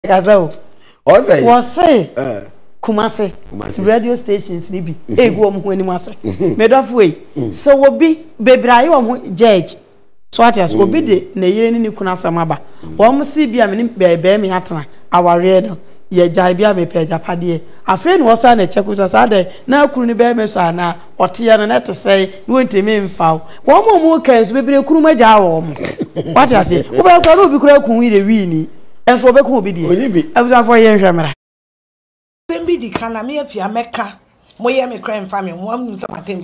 Kazao. Ose. Was say. Kumase. Radio stations ni bi. Egu omo ho animu ase. Medof way. So wo bi bebrai wo judge. So atias obi de na yire ni kuna samaba. Wo mo si bia me bebe me atena aware no. Ye jai bia me pe japade. Afi no wosa na cheku sa de na akuru ni be me so ana ote ya no na te sei no ntemi mfa. Wo mo kan so bebre kuru ma ja wo mo. What you say? Wo be kwa no bi kura kun wi de wi ni. Enso obe kun obi de. Abuza fo ye nhwemra. Tembi di kana me Afia meka. Moye me crime family mo am nsa matem.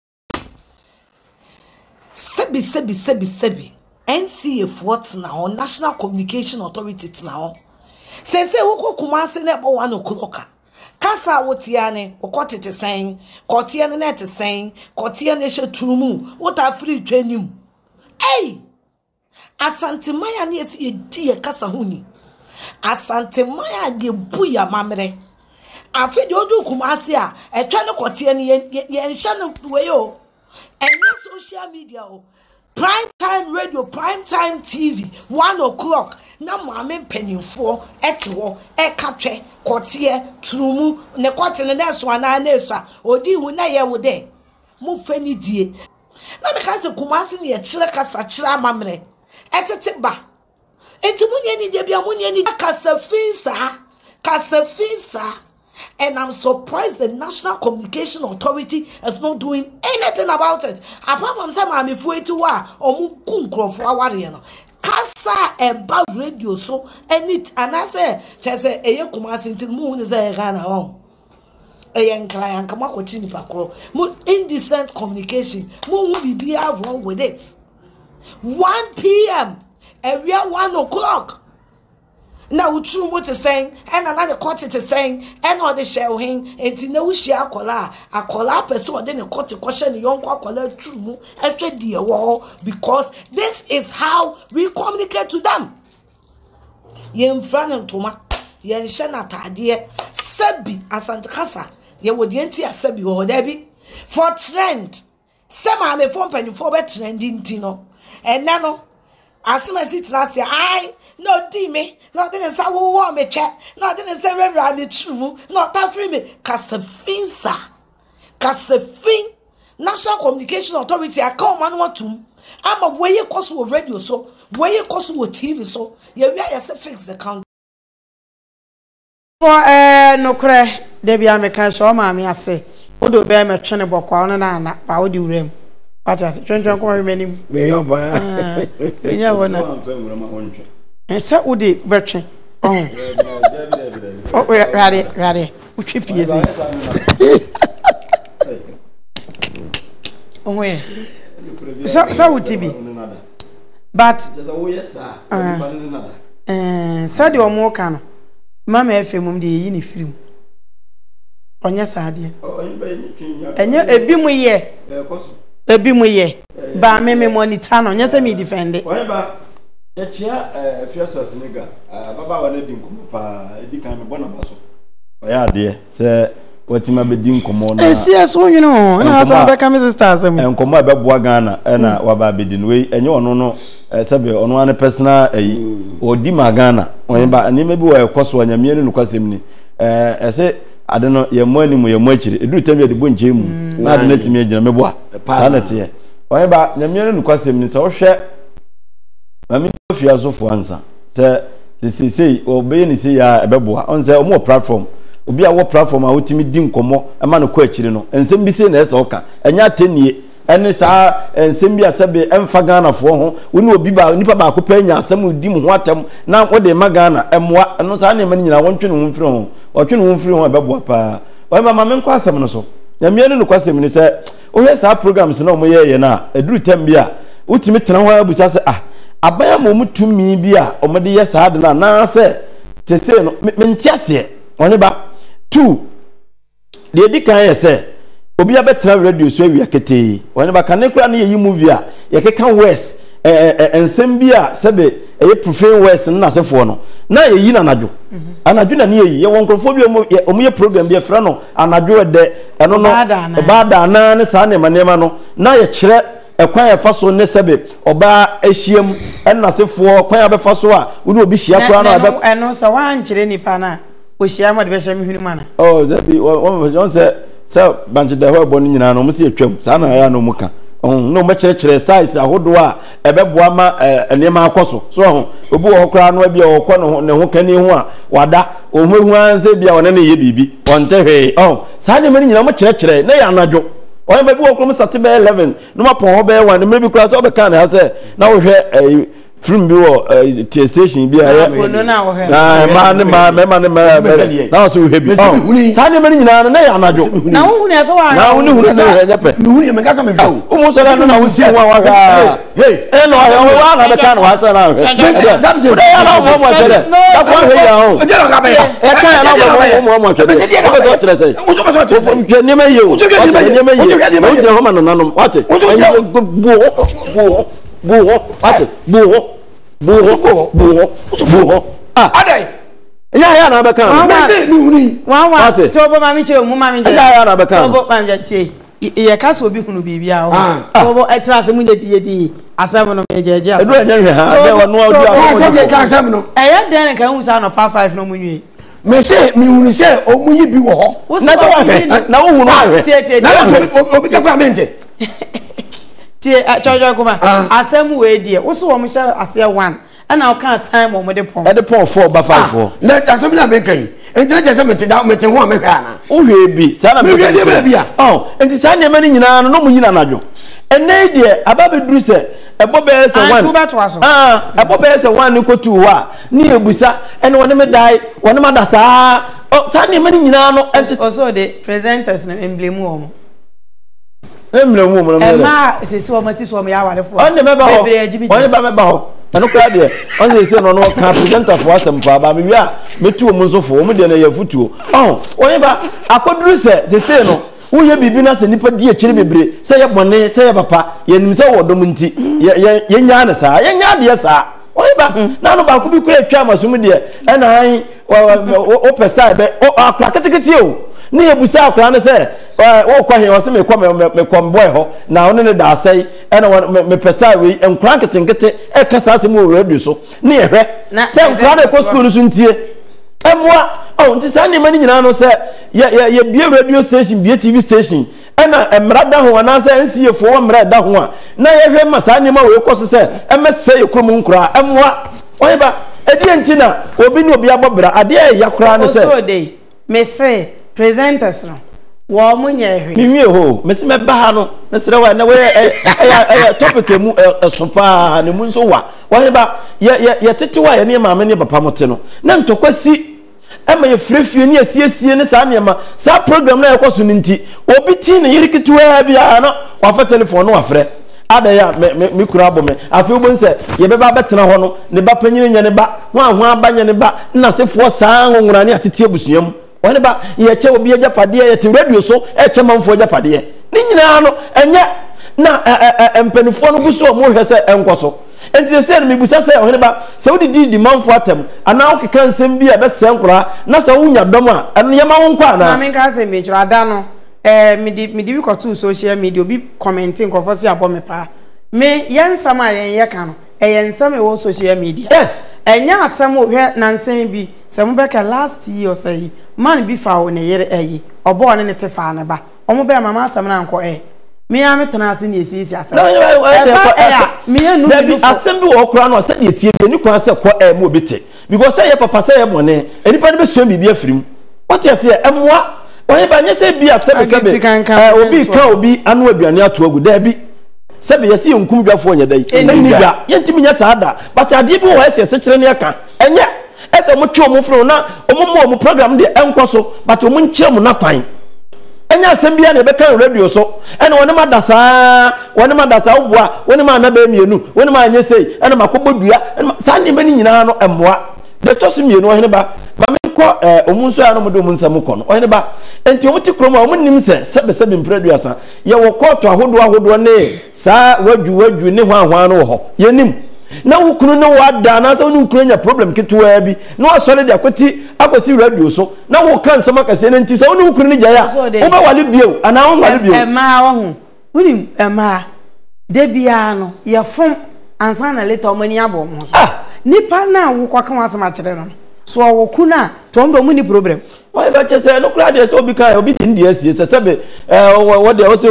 Sebi. NCF what now? National Communication Authority now. Say woko Kumasi na bo 1 o'clock. Kasa wotiane okotete sen, kotiane na te sen, kotiane hye turumu, wota free twanim. Hey! Asante maya na esi edi kasa huni. Asante maya ge buya mamre. Afi de odu Kumasi a etwa ne kotiane ye nhye no weyo. Enye social media o. Prime time radio, prime time TV, 1 o'clock. Na mame mpanimfo etewo ekatwe kotie turumu ne kote ne so ana na eso odi hu na ye wo de mu fani die na me ka se Kumasi ne ye kire kasa kire amamre etete ba enti munye ni de bia munye ni kasa finsa. And I'm surprised the National Communication Authority is not doing anything about it. Apart from some I'm afraid to or kunkrofo aware no. Kasa eba radio so and I say chese eye Kumasi nti mu ni say Ghana on. Eye nkran kama ko chini pakro. Mu indecent communication. Mu bibia wrong with it. 1 p.m. every 1 o'clock. Now true what is saying, and another court is saying, and all the showing, and to know she akola person, then a court question the young akola true, after the wall, because this is how we communicate to them. Yen Fran Toma, Yen Shana Tadia, Sebi, Asante Casa, ye would yenti a Sebi or Debbie for trend. Some are me for penny for trending Tino, and nano. As soon as it's last year, no me, nothing is how warm me check, nothing is a rabbit true, not that free me. Casafin, sir. Casafin, National Communication Authority, I call man what to. I'm a way you cost with radio, so where you cost with TV, so you fix the count. For no cray, Debbie, I'm a can show mammy, I say, would do bear me channel book on and I would do them. What is it? 20 many. And so would it, Bertrand. Oh, ready. Which you please. Oh, where? So would it be? But, said you more can. Mamma, if you mum the in film. On your side, and you're a beam ye. Ebi mu ye ba me monitor no nyese me defend it whatever ya chia fiasos nigga baba wa na di nkomo pa edi kan me bona baso oya de se watima be di nkomo na esi so nwino na asa be ka me sisters am nkomo abeboa Ghana na wa ba be di no enye ono no sebe ono ane personal odi ma Ghana onba ni mebi wa ekoso anyame ni nukwasem ni ese ade no ye mo animu ye mo akire edu tamye de bonje mu na ade na timi agina meboa tanete oye ba nyame no nukwasem ni se wo hwe mami Afia so fo ansa se sei obeye ni sei ya ebeboa on se omo platform obi a wo platform a wotimi di nkomo e ma no kwa akire no ensem bi sei na ese oka enya tenie ene sa ensem bi asebe emfa Ghana fo ho woni obi ba nipa ba ko pa nya asem di mu ho atem na wo de ma Ghana emwa eno sa na emani nyina wontwe no mfiri ho otwe no mfiri ho ebeboa pa o ma me nkwa asem no so nyame no kwasem ni se o ye sa programs na o mo ye na eduru tem bi a wotimi tena ho abusa se abaya mo mutumi bi a o mo de ye sa de na se tese no me ntiase oni ba 2 de di kan ye se obi abetra radio so awia kete oni ba kan kura na ye movie a ye keka west ensem bi a sebe eye profane west na sefo no na ye yi na anadwo anadwo na ne ye wonkrofo bi o mo ye program bi e fra no anadwo de eno no ba da na ne sa ne manema no na ye kire ekwan ya fa so ne sebe oba ehiem enna sefo kwan ya be fa so a wo ne obi hia kura na abe eno so wan kire nipa na o hia ma de be hia me hunu mana oh that be one say banche de ho ebo ni nyina no mo se atwam sa na ya no muka no mo kire styles ahodo a ebeboa ma enema akoso so obi wo kura no bia wo kɔ ne ho kani ho a wada ohwehu anse bia wona ne ye bibi onte hwe sa ne mani nyina mo kire na ya anadwo oye be wo krom start be 11 no ma pon ho be 1 maybe kura so be kan ha say na wo hwe film bi wo station bi ya na ma na so he bi sa ne mani nyina na ya anadwo na wo hunu so wa na wo ne hunu na ya pe mi hunu me ka me be o mo so na wo si wa hey no ya wa na be kan wa sa na ya na mo mo chere da ko he ya o je lo ka be e kan ya na mo chere o so chere sei o ke ni me ye o ni me ye o je ho ma na no what buho adai ya na be kan mi huni wa to bo ma mi chere mu ma mi je ya na be kan to bo ma mi je ye ka so obi hunu bibia o to bo etrase mu ye asem no me je edu enye ha be wonu odu a ka asem no eya den kan hu sa no pa 5 no mu nwie me se mi huni se o mu yi bi wo ho na so na wo hunu ahwe na obi te kwa mente tie chojo kuma asem we die wo so wo mo hye ase 1 ana o kan time wo mo de pon e de pon 4 ba 5 4 na asem na be kan enti je se mete ho me hwa na o hwe bi sa na me bia enti sa ne mani nyina no mo yina nadwo ene die ababe duru se ebo be se 1 ebo be se 1 ni ko 2 wa ni ebusa ene woni me dai woni ma da sa sa ne mani nyina no enti also the presenters no emblem wo mo emblem wo mo ma sesi wo ma sisi wo ya wale fo on de me ba ho on ba me ba ho eno kra de on se no ka presenter for asem pa ba me wi a metu mo nso fo mo de na ya futuo on ba akoduru se no wo ye bibi na se nipa die kire bebre se ye bone se ye papa ye nim se wodom nti ye nya na sa ye nya de sa on ba na no ba ku bi ku atwa masum de e na han o pesta be o akra ketekete o ni ebusa akra na se wo kwa he wo se me kwa boy ho na one ne da sai e na me pesta we enkra ketenkete e ka sa se mo radio so ni ehwe se enkra na ko school so ntie emwa nti sa ni mani nyina no se ye bie radio station bie TV station ena emra da ho na se nsie fo emra da ho a na ye hwe ma sa ni ma we koso se emese ye krom nkura emwa oyeba edi entina obi ni obi abobra ade ya kura ne se so dey me say presenters no wo munye hwe mi wie ho me se me ba ha no me sere wa na we topic emu sopa ne mu nso wa oyeba ye tete wa ye ne ma me ne papa mote no na ntokwasi ema ye frefie ni asiesie ne sa niema sa program na yakoso nti obi ti ne yirikitu a bia no wafa telephone no wafre ada ya me kura abome afi obo nse ye beba betena ho no ne ba panyini nya ne ba ho abanya ne ba na sefo saa nwura ne atete abusuam wone ba ye che obi agapade ye te radio so e che manfo agapade ni nyina no enye na empanifo no guso mo hwe se enkoso enti se me busa se ohene ba se wodi di manfo atem ana okeka nsem bi a be se nkura na se wunya dom a eno yema won kwa na me ka se me twara da no me di bi ko to social media obi commenting ko fosi abo me pa me yensam a yen ye ka no yensam e wo social media yes enya asam ohwe nansen bi se mo be ka last year say man bi fa wo ne yere obo ne te fa ne ba omo be mama asam na nko me ya metana ase ne esisi asam me ya nu bi asem bi wo kura no se de tie bi ni kwa se ko mo obite because say papa say bone enipa ne be so bibi afirim what you say emwa oye ba nye se bi asem sebe obi ka obi anu aduane ato agu da bi sebe yesi nkum dwafo nya dai eni bia yentimi nya saada but ade bi wo ese sekere ne aka enye ese mo twa mo fro na omo program de enkoso but omo nche mo na kwan enya asem bia na be kan radio so ene woni madasa obua woni ma na ba mienu woni ma anye sei ene makobodua sa ni mani nyina no emmoa de tosu mienu ohene ba ma me ko omunso ya no mo do munsam ko no ohene ba enti omuti kroma omunnim se sebe mpraduasa ye wo koto ahodo ne sa wadu ne hwan no ho yenim na wukunu ne wada na so ne wukunu nya problem kitwa bi na wasole de akosi radio so na wo kan sama kase ne nti so ne wukunu ne jaya wo ba wale bio ana wo wale bio ema wo hu wunim ema debia no ye fom ansa na later omani abo mo so nipa na wo kwaka wasem a kire no so wo kuna to ndo mu ni problem why ba chese no kura de so obi kai obi tin de asie se be wo de wo se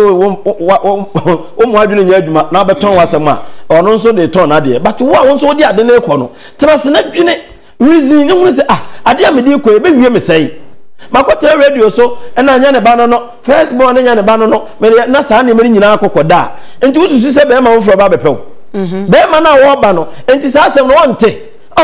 wo mo adwene nya adwuma na beton wasem a ono nso de ton na de but wo a won so de ade na ekọ no trase na dwene reason ni wo se ade a me de ekọ e be wie me sei makote radio so na anya ne ba no first born nya ne ba no me na sa na me nyina akokoda enti wo susu se be ma wo fro ba bepew be ma na wo ba no enti sa asem no wonte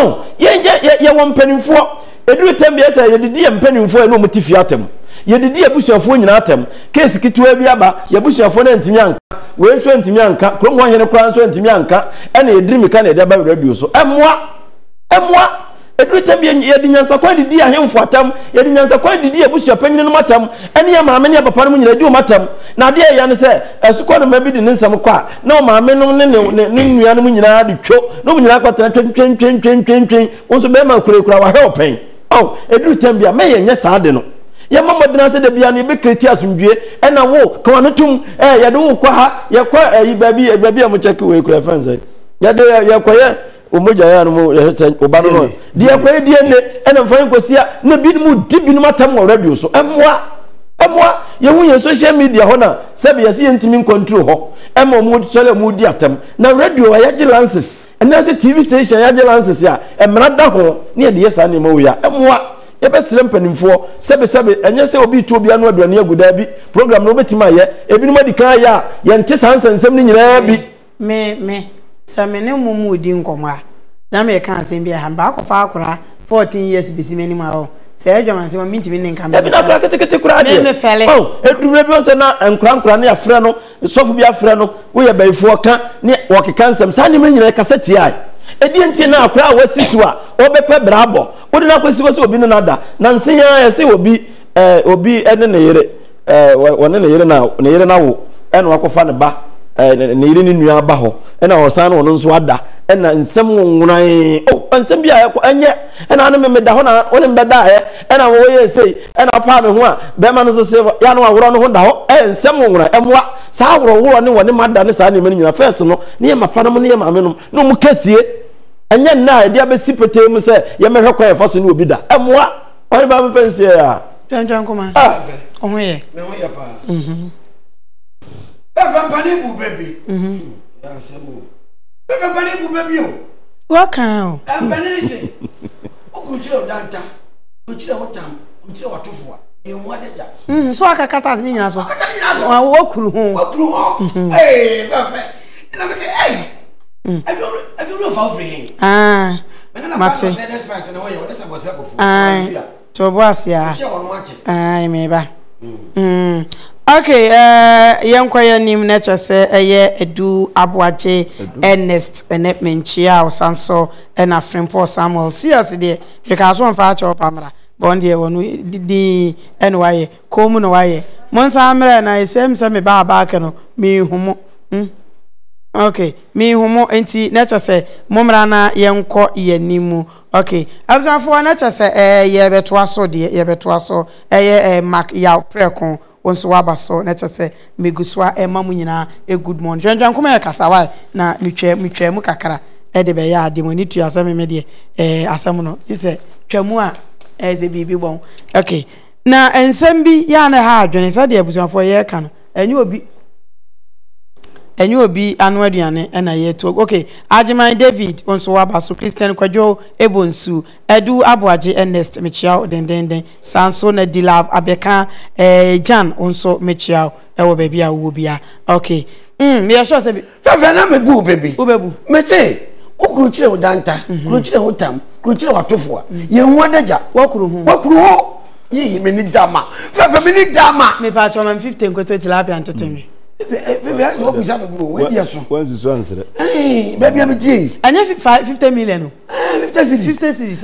ye wo mpanimfo eduru tembia se ye didi mpanimfo e no mutifia atem ye didi abusuafo nyina atem case kitua bi aba ye abusuafo na ntimi anka we nso ntimi anka krom ho hene kra nso ntimi anka e na ediri mika na ede ba radio so emwa eduru tembia ye di nyansa kwa didi ahemfo atem ye di nyansa kwa didi abusuapanyine no matem ene ye maame ne papa no nyina di o matem na de ya ne se esuko no mabi di ne nsam kwa na o maame no ne nua no nyina di two no nyina kwatena twen wonso be ma kurekura wa he open eduru tembia me ye nya saade no ye mamodina se de bia ne be kreti asumdue ena wo kwa no tum ye de wo kwa ha ye kwa yi babi am check we kura fanse ye de ye kwa ye omoja ya no mo ye se oba no de ye kwa die ne ena mfan kosia na bi mu dibi no matam wo radio so emwa ye hu ye social media ho na se be ye se ntimi control ho ema mu sole mu di atam na radio ya gi lances ena se TV station ya gi lances ya emra da ho ne de ye sa ne mo ya emwa ye be sire mpanimfo sebe enye se obi tu obi anu aduane aguda bi program no betima ye ebi no madi kan ya ye nte sansensem ni nyina bi me samene mumu odi nkoma na me kan asem bia han ba akofa akora 14 years bisi meni ma o se adwaman se ma mintimi ne nka me ebi na kura kete kura de me fele edure bi on se na nkura ne afre no sofu bi afre no wo ye baifo ka ne wo keka nsem sa ne nyina kaseti ai edi enti na akura awasisu a obepe brabo wodi na kwesi kwesi obi no nada na nsenya ya se obi ene ne yere wone ne yere na wo ene wakofa ne ba ne yere ni nua ba ho ene osan no nso ada ena nsem nwunan nsem bia ya enye ena anu me da ho na woni mbeda ena wo ye sei ena pa me ho a be ma no se ya no aworo no ho da ho nsem nwunan emwa sa aworo wo ne woni mada ne sa ne me nyina first no ne ye mapa no ne ye ma me no mu kasie enye na dia be sipete mu se ye mehwe kwa fa so ne obi da emwa woni ba me fansie ya twan kuma oho ye me ho ya pa efa pani bu baby ya semo efa pani bu baby o waka pani se okuchira odanta okuchira hotam okuchira watofo ye nwa deja so akakata ni nyina so wakuru ho bafa ina me say I don't know if I'll free. Mate. To boss ya. Meba. Okay, yankwaya nim nature say edu abuaje Ernest enet menchia osanso na Frimport Samuel serious dey because one fa chop amra bon dey wonu di enwaye komu no waye monsa amra na isem se me ba ke no mi humo okay mi humo enti nature say momra na yenko yanimu okay abzafo nature say ye beto aso de mark ya prekon onso wabaso nature say meguswa mamu nyina good morning dwan kuma ya kasawa na mitwa mu kakra de be ya de moni tu asem me de asem no say twamu a ze bibi bon okay na ensem bi ya na ha adwene sa de abusafo ye ka no enyi obi anu aduane na ye to okay Ajiman David onso wabaso Christian Kwadwo Ebonsu Edu Abuaje Ernest mechiao den sanso na Dilave Abeka Jan onso mechiao ewo baby a wo bia okay me sure say fa na me bu baby obebu me say okuru chire odanta kuru chire hotam kuru chire watofo ye nwa daja wakuru ho yi me ni dama fa me ni dama me pa choma 15 kweto tilapia antetenwe baby I spoke with you we dey so when so answer baby am tie anya 50 million 50 cities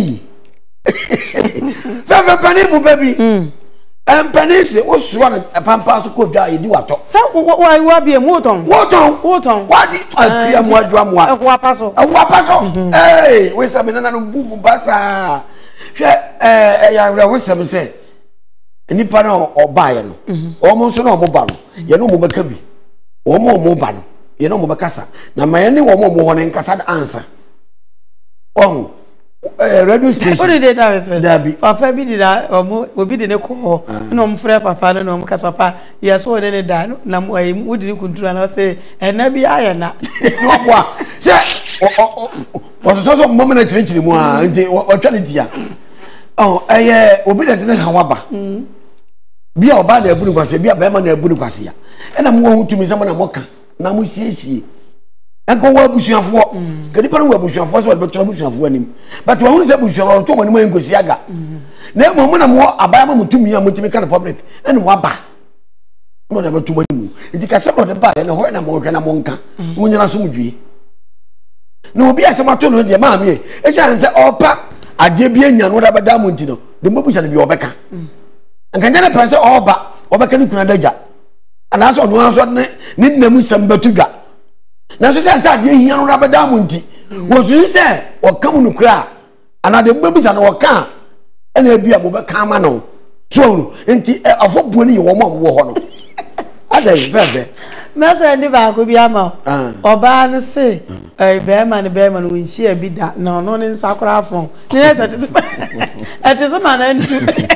fa pani bu baby pani se wo so na pampa so ko dwa yedi wato sa wa bia mu ton wadi apia mu adwa mu a wa paso we sabe na no buvu basa hwe ya we sabe se nipa na obaye no omo so na omo ba no ye no mo beka bi omo ba no ye no mo bekasa na mayene wo mo ho ne nkasa answer oh radio station what did they say dabi papa bi did obi de ne ko na om frɛ papa no om kasa papa yes wo de ne da na mo wodi ne kuntura na say ena bi aye na no boa se so mo me na kyerɛkyerɛ mu a nti o twa ne dia oh obi de ne hawaba bia oba na abunu kwase bia ba ma na abunu kwase ya ena mo ho tumi sama na moka na mo siesie enko wa busuafo kadi pa no wa busuafo so beto busuafo anim but wa hu se busuafo to mo ni mo enkosi aga na mo na mo abaya ma mutumi a mutumi ka na public ena wa ba mo na beto mo ni mu nti ka se mo de ba na ho na mo hwe na mo nka mo nyina so mudwie na obi asema to no de ma me e sha nse opa ade bi anya no da bada mo nti no de mo busa bi obeka nkanya na pese obeka ni kuna daja ana so no so ne nnamu sam batudwa na so say ade hia no da bada mo nti wo so say o kam no kura ana de mo busa no o ka ena bia mo beka ma no so nti afo buo ni wo mo wo ho no ada bebe mese ndi ba ko bi ama oba no se be ma no nshi abi da na no ne nsakora afon ne se ate se ma na ntu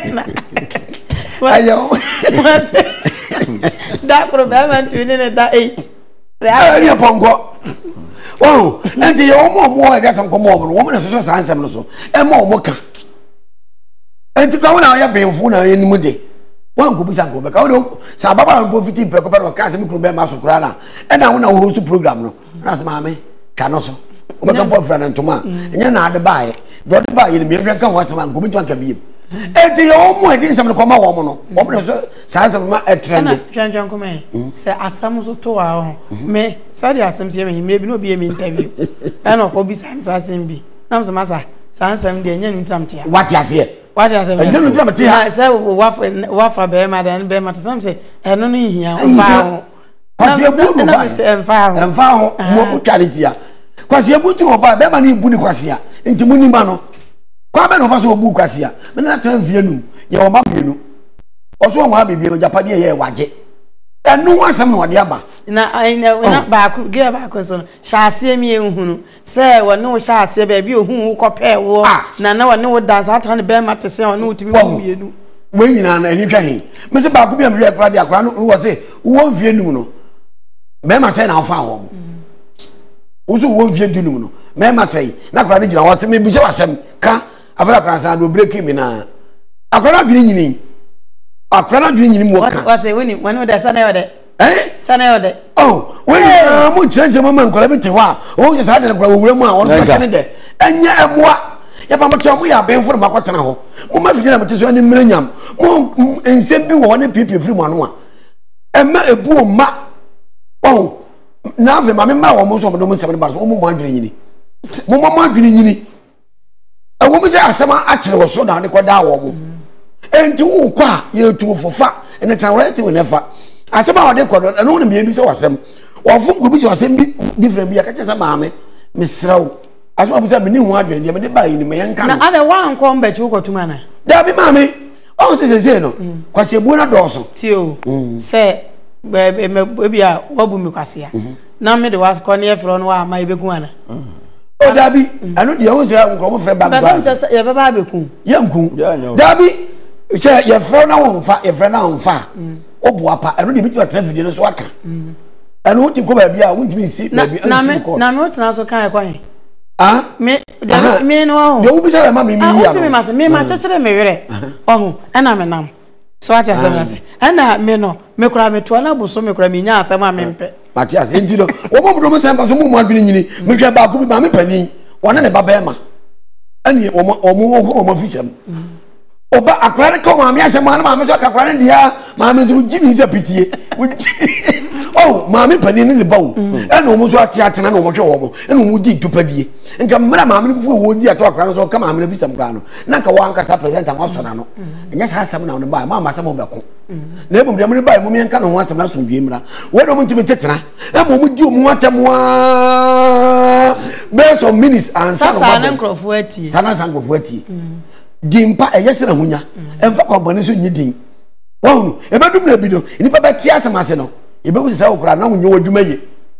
ayo da pro be ma ntu ne da 8 ari apongo oh enti yo mo e ga sam ko mo na so sansam no so e mo ka enti ka wona ya benfu na enimu de wan ko bisa ko be ka wo sa baba ko fiti pe ko pe ka se mi kru be ma so kura na e na wona host program no na se ma me ka no so o be ka bo fra na ntoma enya na ade baaye do de baaye ni me hwe ka ho asema ko bi to anka bi enti yo mo e din sam ko ma wo mo no wo mo so sa sam ma e trend twan ko me se asam so to wa ho me sa di asam se me himre bi no bi e me interview e no ko bi sam asam bi na so ma sa sam de enya ni tram tia what ya say what you say? I don't know what you say. Wafa be ma dan be ma some say eno no hia fa ho. Kwase ebu no ba. Emfa ho mo charity a. Kwase ebu tu oba be ma na ebu ni kwase a. Enti mu ni ma no. Kwa be no fa so obu kwase a. Me na tran vie nu. Ye o ma bienu. Oso mo abibie no japade ye waje. Enu wasam no de aba. Na ba ku ge ba ku so no. Shaase mi ehunu. Se wo no shaase ba bi ohun wo kope wo. Na wo ne wo dance atan be ma te se wo no utimi wo bienu. We nyina na ani twa hin. Me se ba ku bi am hwe akra de akra no wo se wo vie nu no. Me ma se na afa wo. Wo so wo vie du nu no. Me ma se na akra de gina wo se me bi se wasem ka afara akra san do break mi na. Akra bi nyini. Akra bi nyini mo ka. What say when wo da sana yo de. Sana yo de. Oh, we mo chenje mama nkola bi te ho a. O je sa de akra wo wura mu a wo ka ne de. Enya emoa. Ya ba mo che mo ya benfo ma kwatena ho. Mo ma figina mo te so ani mmeranyam. Mo ensem bi wo ne pipi firi mo anu a. Emma ebu o ma. Oh, na ve ma me ma wo mo so mo do mo nsem ne ba so mo mo adwene nyini. Mo mo adwene nyini. E wo mo se asema a kire wo so na ne ko da wo mo. Enti wo kwa ye tu fofa ene tan right we never asema wa de kodo eno ne me bi se wasem wo fum ko bi se wasem bi different bi akache sa maame misrawo asema bi se me ni hu adwene de me de ba yi ni me yanka na ada wa nko mba chi ko tuma na da bi maame o se no kwase bu na doso ti o se be bi a wabu mi kwase ya na me de was ko ne efro no wa ma ibeku ana o da bi anu de o se nko mo fre ba ba ya ba ba beku yanku da bi che ye fro na won fa ye fro na won fa obu apa eno de bi twa traffic no so aka eno wuti ko ba bia wunti mi si ba bi na me tena so kan kwan me no ho de ubi sala ma mi ya no me ma se me ma chechere me were ohu ena me nam so ati asem ase ena me no me kura me to na buso me kura me nya asem a me mpe Matias enti do wo mo mo sem pa so mo adwene nyini me hwe ba ko bi ma me pani wona ne ba ba ma ani o mo fisem oba akwara ko ma me asem ma na ma me so akwara ne dia ma me so jibi se pitie oh ma me pani ne bawo ena o mo so ati atena na o mo hwe wo mo ena o mo di tupadie nka mra ma me fu wo di ato akwara so ka ma me fisem kra no na ka wa anka sa present am so na no enya sa asem na o ne ba ma asem o be ko na ebum de mo ba mo me nka no ho asem na so dwie mra we do mo ntimi tetena e mo di o mo atemwa based on minutes and sa na nkrofo ati sana san nkrofo ati dimpa eyese na hunya emfa company so nyi din won ebedum na bido ni pa betia asem ase no ebe ku se okura na hunye wadwuma ye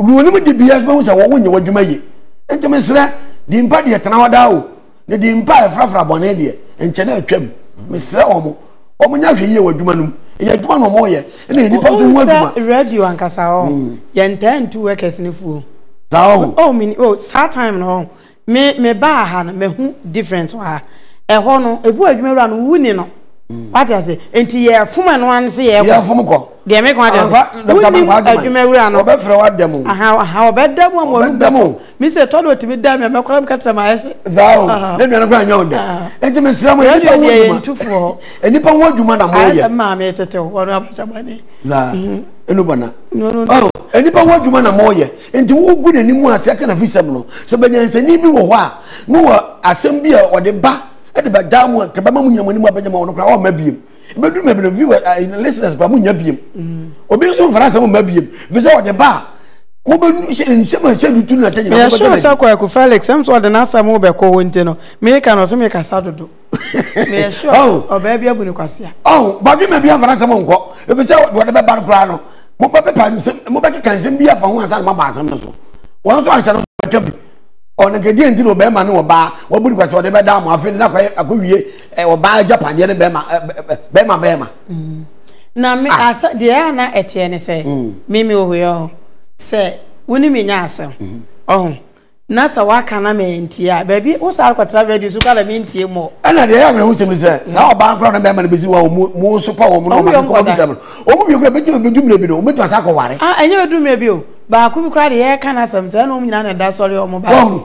Ruoni mu di bias ma wusa wo wonye wadwuma ye. Enti mesra di mpa de tena wada o. Ne di mpa frafra bone de enche na atwam. Mesra omo. Omo nya hwe ye wadwuma num. Ye adwuma no mo ye. Na nipa so hu adwuma. Radio ankasa ho. Ye ntantu workers ne fu. Sao. Oh sad time no. Me ba ha na me hu different wa. Eho no ebu adwuma wura no wuni no. What I say? Enti ye fuma no an se ye. Ye fum ko. De me ko ati. Adwuma wura no. Obefre wa demo. Aha obedam mo demo. Me se todo otimi da me koram katra ma ye. Sao. Na nua no kwa nya onde. Enti me sira mo ye pa wo ntufo. Enipa wo adwuma na mo ye. Asa ma me tete wo no abacha bane. Za. Enu bana. No. Oh, enipa wo adwuma na mo ye. Enti wo gu na nimu ase aka na fisam no. Se banyansani bi wo ho a, no wo asem bi a ode ba e de ba damu ke ba ma munyam ni mu abanyama wo no kra o ma biem. Bedu me be viewer listeners ba munya biem. Obi so fara asem ma biem. Visa ode ba mo be nsema chedu tu na tanya. Me sure say ko Felix am so de na asem wo be ko wonte no. Me ka no so me ka sadodo. Me sure o ba bia bu ni kwase a. Oh, ba bi me bia fara asem nko. E be say ode be ba no kra no. Mo ba pe pa nsem mo ba ke kan nsem bia fa ho ansa ma ba asem no so. Won so ansa no ka bi. Ona gedi enti no be ma no ba wa buri kwase ode be da mo afi na kwa akowie o ba Japan ye ne be ma. Na me asa de na etie ne se mimi ohoyo se woni me nya asem oh na sa waka na me ntia ba bi wo sa kwatra radio so kala me ntie mo ana de ya me hu sem se sa oba nkro na be ma ne bezi wa mo so pa wo mo no ma ko bi sem o mu bi ko be ji be dumre bi no o metu asa ko ware enye be dumre bi o ba ku bi kra de ye kana sem se no nyina na da sori o mo ba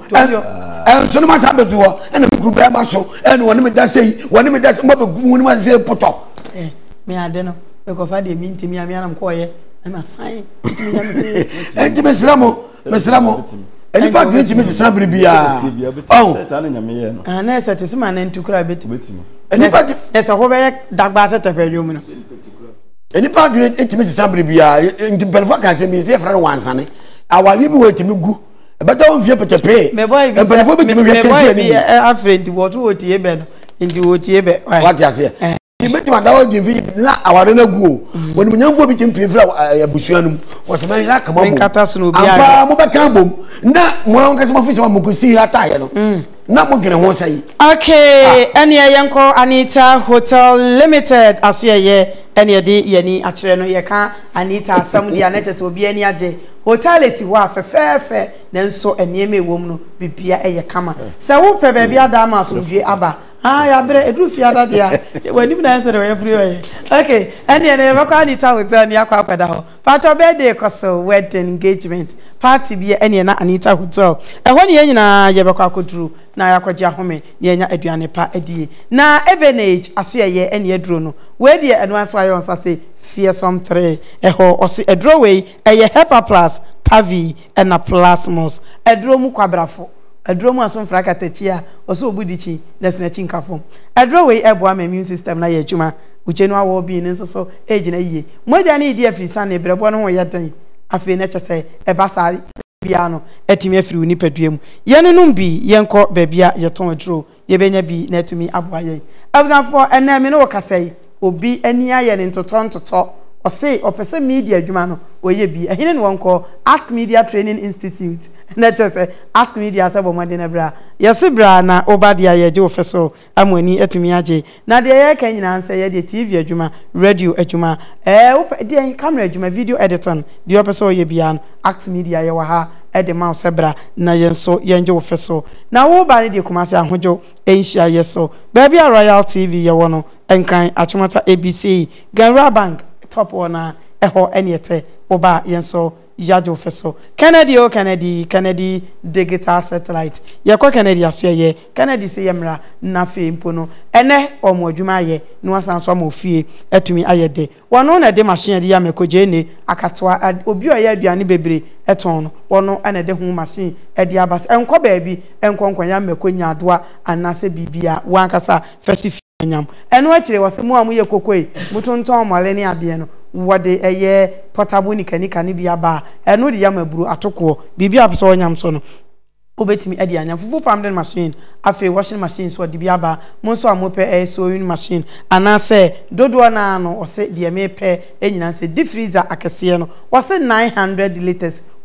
so no ma sa betu ho ena bi group be ma so ena woni me da sei woni me da mo be gu woni ma se poto me ade no be ko fa de mi ntimi am yana ko ye na sai ntimi nya me enti mesramo eni pa gre ntimi se sabri bia oh na ese te suma na ntukura betimi eni pa ese ho be dagba se tepelio mu no eni pa gre ntimi se sabri bia enti pelfa ka se mi se fra wansane awali bi wo ntimi gu ebeta won fie petepe pelfo bi timi wie kese ni afrenti wo to otie be no enti otie be what ya say Ibeti madawo givi na aware na guo woni munyamfo bi kimpi fra abusuanum wosema ya kama mo apa mo beka bom na mo an kase mo fisi mo kusi ataye no na mo gene ho sai okay ene yenko Anita Hotel Limited asuyeye ene de yani akire no ye ka Anita asam dia na tese obi ani age hotel esi ho afefefe na nso enieme wom no bibia eye kama se wo pe ba bia da ma so due aba ya bre edu fiada dia wani bi na nsere we free oye okay ene ne ba kwa Anita Hotel ni akwa akwada ho pato birthday koso wedding engagement party bi ene na Anita Hotel ho ne nyina ye be kwa koduru na yakwaje ahome ne enya aduane pa adie na ebenage asoye ene aduro no we die eno aso ayo nsase fearsome 3 ho osi aduro we eye Hepa Plus Pavi and Plasmos aduro mu kwabrafo aduro mu aso mfra katachi a oso obudichi na sinachi nkafo aduro we ebo am immune system na ye adwuma uchenu awo bi ne nso so ejina yie moja ne idi afisa na ebrebo no ho yedan afi na chese ebasa bia no etimi afiri uni paduam yenunum bi yenko babia yeton aduro yebenya bi na etumi aboa ye abuzanfo ena me no wakasai obi ani aye ne ntoto ose opese media adwuma no oye bi ehine ne wonko Ask Media Training Institute na chese Ask Media sabo made na bra yesi bra na obadia ye je ofeso amani etumi age na de ye kan nyina nse ye de TV adwuma radio adwuma de camera adwuma video editing de opeso oye bia no Ask Media ye wa ha de mouse bra na yenso yenje ofeso na wo ba ne de kumase ahojo enhia yeso baby Royal TV ye wono enkran achomata ABC Ganra Bank top one eho eniete oba yenso yajo feso Kennedy digital satellite yakwa Kennedy asye Kennedy se yemra na fe mpono ene omo adwuma ye no asanso ma ofie etumi ayede wono na de machine de ya mekoje ne akatoa obi oya aduane bebre eton no wono ene de hu machine e de abas enko baabi enkonkwan mekonya adoa anase bibia wankasa fesif nyam eno akire wasemu amu ye kokoi mutonton male ne ade no wode eye portable nika ni bia ba eno de yamaburu atoko bibia apso nyam so no obetimi ade anya fufu pounding machine afi washing machine so de bia ba monso amope sewing machine anase dodo na no ose de mepe enyina se deep freezer akese no wose 900 liters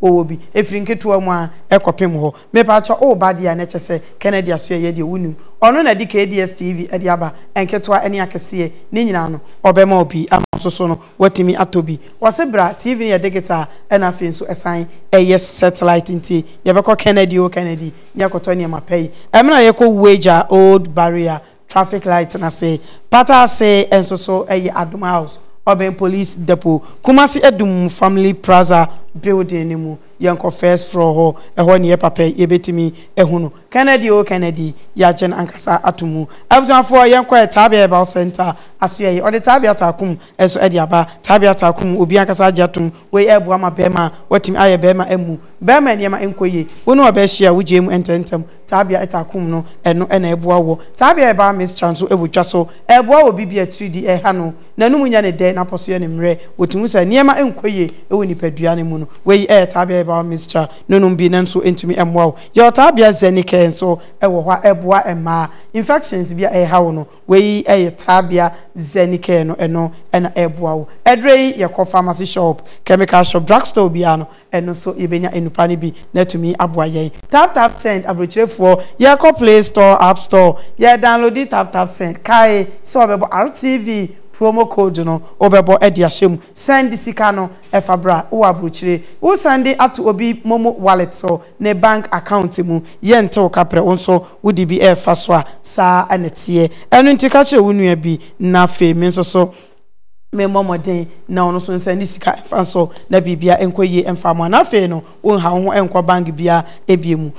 obi efiri nketewa mu a ekopem ho me pa cho o ba dia na chese Kennedy aso ye de wunu ono na di KDS TV e de aba enketewa ene akese ne nyina no obema obi amasoso no watimi atobi wasebra TV ne digital ena afi so esan yes satellite nti ye beko Kennedy nyakoto ne mapei emna ye ko wager old barrier traffic light na say pata say enso so Adum House Oben Police Depot Kumasi Edum Family Plaza building ni mu yanko first floor ho eho ne papa yebetimi ehunu Kennedy ya jen ankasa atumu abujanfo yanko Tabia About Center asue ode Tabia takum eso edi aba Tabia takum obi ankasa ajatum we ebu ama bema watimi aye bema emu bema ne ma enkoye wonu obehia wugiem ententem Tabia etakum no eno ena ebu awo Tabia eba miss chance ebutwa so ebu awo bibia 3D eha no nanum nya ne de na poso ne mre wotimu sa niema enkoye ewo nipadua ne mu no we Tabia eba Mr. Nonum bi nanso entumi emwa yo Tabia zenike nso ewo hwa eboa ema infections bia hawo no we Tabia zenike no eno ena eboa wo edrei ye ko pharmacy shop chemical shop drugstore bia no eno so ibenya enupa ne bi natumi aboa yen tap send abrochirefo ye ko Play Store App Store ye download tap send kai so bebo RTV promo code no obebo edi ahyem send sika no efabra wo abrochire wo send ato obi momo wallet so ne bank account mu ye nte wo kapre wonso wo di bi efa so a sa anetie enu ntika kire wo nua bi na fe me nso so me momoden na ono so send sika fanso na bibia enkoye emfamo na fe no won ha ho enko bank bia ebiemu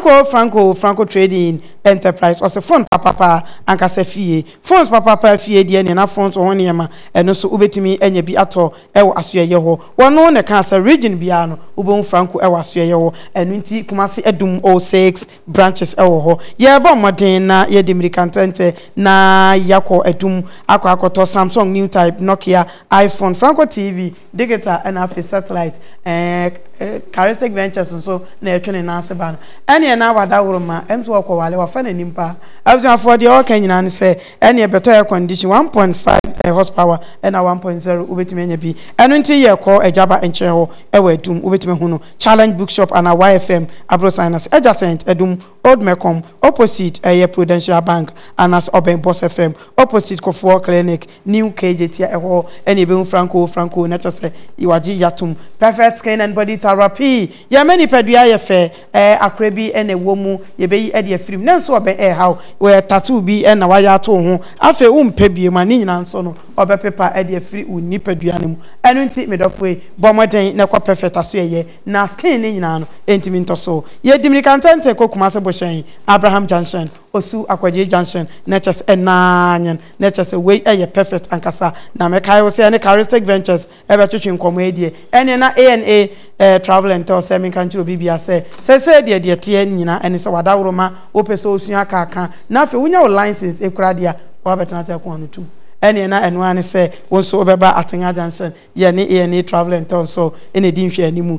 Franco Trading Enterprise or se phone papa ankasa fie phones papa fie de ne na phones ho ne ma eno so ubetimi enya bi ato ewo asoye ho wono ne kan sa region bia no ubon Franco ewo asoye ho eno nti Kumasi Edum 06 branches ewo ho ye ba moden na ye demirikantente na yako Edum akoto Samsung new type Nokia iPhone Franco TV digital and Afia satellite Charistic Ventures so na etwene na aseba ene na wada woroma emso okowale wafa na nimpa abuafo de okanyina ne se ene beto air condition 1.5 horsepower and 1.0 ubetime nya bi eno nti ye ko ejaba enche ho ewa Edum ubetime hunu challenge bookshop and YFM abro sinus adjacent Edum Old Mecom opposite Prudential Bank and as Oben Boss FM opposite Kofo Clinic new KJT eho ene be Franco na chase iwaji yatum perfect skin and body therapy ya many pedua ye fe akrebi ene womu ye be e de afrim nanso obe how we tattoo bi na wa ya to ho afa umpe bi ma ni nyina nso no obe pepa e de afri uni pedua ne mu enu nti medofwe bomoden na kwa perfect aso ye na skin ni nyina no entimi ntoso ye dimrikantente Kumasi Boshen Abraham Junction Osu Akwaje Junction natures enanyen natures we ye perfect ankasa na me kai wo se ne Charistic Ventures e be twetwe nkomo edie ene na ANA travel and tour se me kan chiro bibia se de tie nyina ene se wada woroma wo pese osua aka na fe wonya wo license ekura dia wa betena te ko anu tu ene na eno ane se wonso obeba Atenga Junction ye ne ANA travel and tour so ene di nhwe animu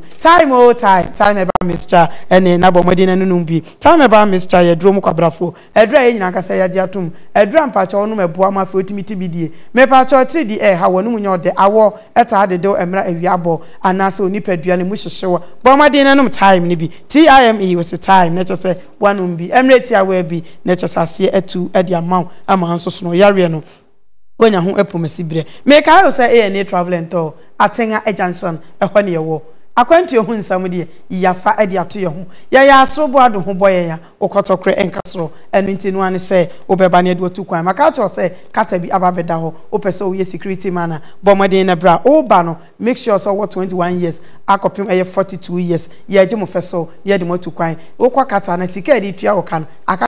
time eba Mr. ene na bomodi na nunu bi time eba Mr. ye drum kwabrafo edra ye nyina kasa ya diatum edra mpacha onu meboa ma fe otimiti bidie me pacha 3D ha wonu munye ode awo eta adedo emra awiabo anase onipadua ne mu hyehyewa bomodi na num time ne bi TIME was the time na chese wanum bi emreti awa bi na chese ase etu edi amount ama nso so no yare no wonya ho epomasibre me ka yo say ANA travel and tour Atenga Junction ehɔ ne yewo akwantu ho nsam de yafa ade ato ye ho ya asrobo ado ho boye ya okotokre enkasro enu nti no ane se obeba ne de otu kwan maka to se kata bi ababeda ho opese o ye security man bomodin na bra oba no make sure so what 21 years akopim 42 years ye agye mo feso ye de motu kwan okwa kata na sika de tua okan